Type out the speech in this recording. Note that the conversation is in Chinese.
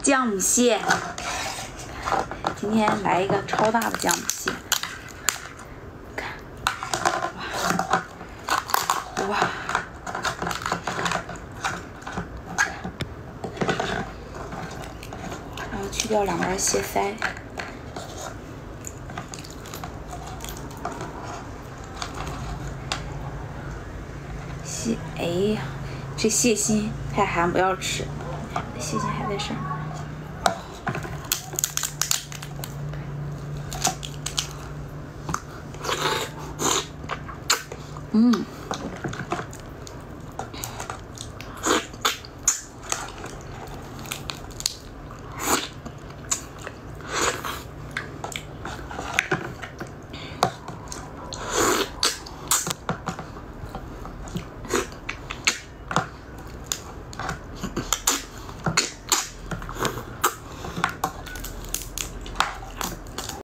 姜母蟹，今天来一个超大的姜母蟹，看，哇，然后去掉两边蟹腮。蟹，哎呀，这蟹心太寒，不要吃，蟹心还在上面。嗯。